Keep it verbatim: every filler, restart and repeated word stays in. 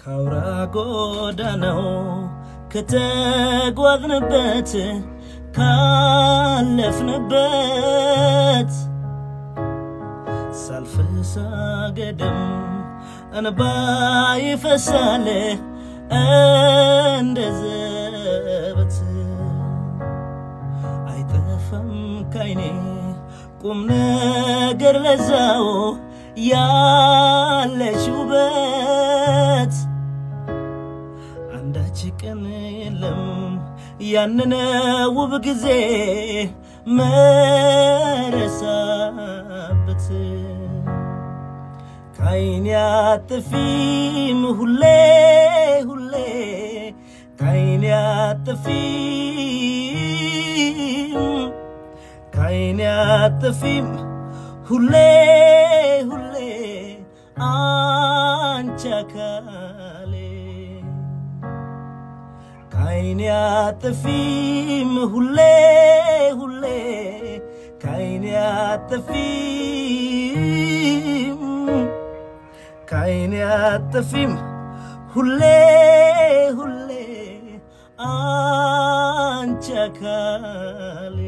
ካውራ ጎዳናው ከተጓዝንበት ካለፍንበት ሳልፍ ሳገድም እንባ ይፈሳል እንደ ዘበት አይጠፋም ካይኔ ቁም ነገር ለዛው ያለሽ ውበት አንዳች ቀን የለም ያንነ ውብ ጊዜ መረሳበት ካይኔ አጥፊም ሁሌ ሁሌ ካይኔ አጥፊም ካይኔ አጥፊም ሁሌ ሁሌ አንቺ አካሌ ካይኔ አጥፊም ሁሌ ሁሌ ካይኔ አጥፊም ካይኔ አጥፊም ሁሌ ሁሌ አንቺ አካሌ